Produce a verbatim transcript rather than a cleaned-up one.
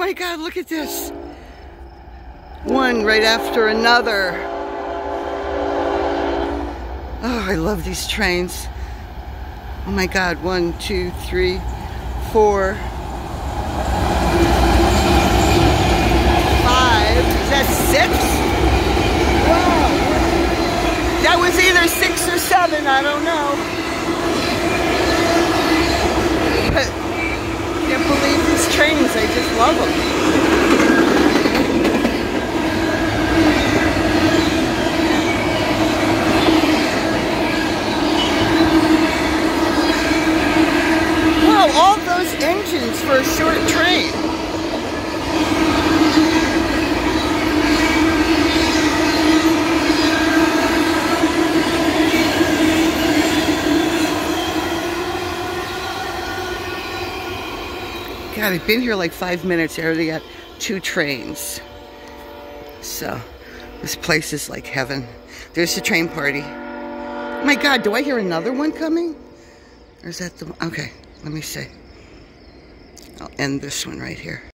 my God, look at this. One right after another. Oh, I love these trains. Oh my God, one, two, three, four, five. Is that six? Wow. That was either six or seven, I don't know. But I can't believe these trains, I just love them. Wow, all those engines for a short train. God, I've been here like five minutes. I already got two trains. So, this place is like heaven. There's the train party. My God, do I hear another one coming? Or is that the one? Okay, let me see. I'll end this one right here.